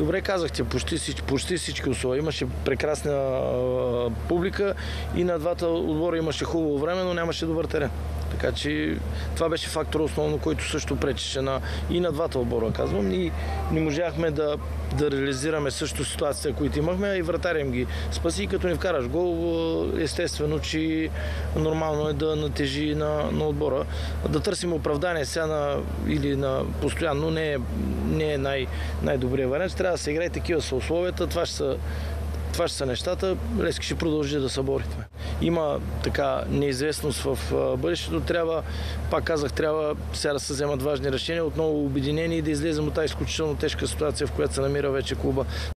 Добре казахте, почти всички условия. Имаше прекрасна публика и на двата отбора имаше хубаво време, но нямаше добър терен. Така че това беше фактор основно, който също пречеше и на двата отбора, казвам. И не можахме да реализираме също ситуацията, които имахме, а и вратаря им ги спаси. И като ни вкараш гол, естествено, че нормално е да натежи на отбора. Да търсим оправдание сега или на постоянно не е най-добрият вариант. Трябва да се играе, такива са условията, това ще са нещата, Левски ще продължи да се бори. Има така неизвестност в бъдещето. Пак казах, трябва сега да се вземат важни решения, отново обединени и да излезем от тази изключително тежка ситуация, в която се намира вече клуба.